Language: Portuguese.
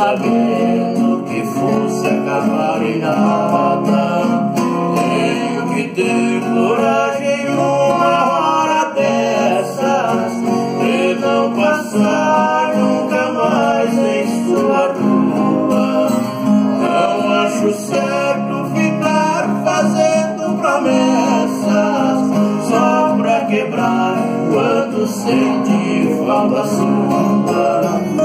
sabendo que fosse acabar em nada. Tenho que ter coragem uma hora dessas, de não passar nunca mais em sua rua. Não acho certo ficar fazendo promessas só pra quebrar quando sente falta sua.